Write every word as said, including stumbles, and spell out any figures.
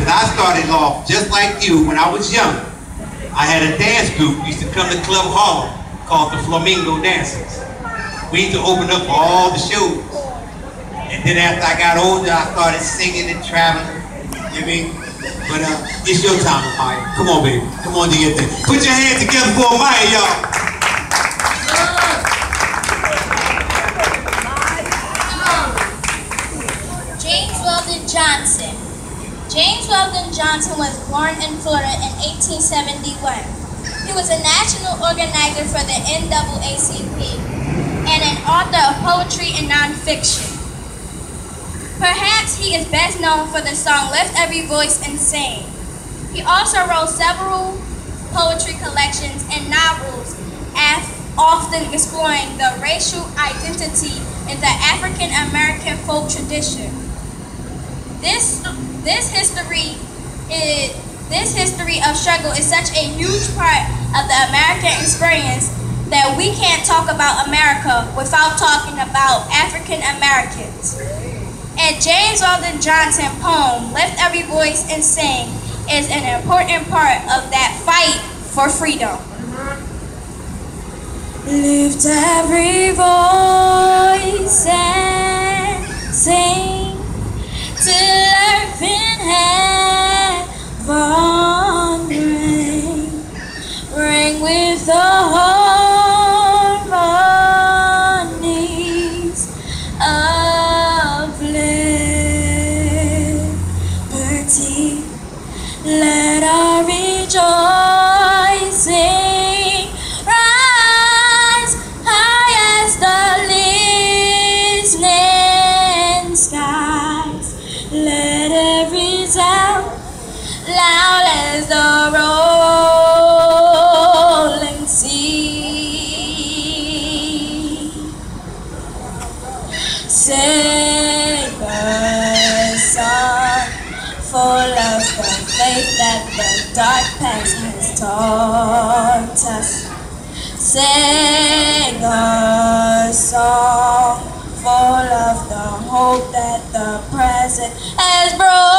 Because I started off just like you when I was young. I had a dance group, used to come to Club Harlem, called the Flamingo Dancers. We used to open up for all the shows. And then after I got older, I started singing and traveling. You know what I mean? But uh, it's your time, Amiyah. Come on, baby. Come on, do your thing. Put your hands together for Amiyah, y'all. Johnson. James Weldon Johnson was born in Florida in eighteen seventy-one. He was a national organizer for the N double A C P and an author of poetry and nonfiction. Perhaps he is best known for the song Lift Every Voice and Sing. He also wrote several poetry collections and novels, often exploring the racial identity in the African American folk tradition. This this history is this history of struggle is such a huge part of the American experience that we can't talk about America without talking about African Americans. And James Weldon Johnson poem "Lift Every Voice and Sing" is an important part of that fight for freedom. Lift every voice and sing till earth and heaven ring, ring with the harmonies of liberty. Let our rejoicing rise high as the listening skies. Let every sound loud as the rolling sea. Sing a song full of the faith that the dark past has taught us. Sing a song full of the hope that the present has brought.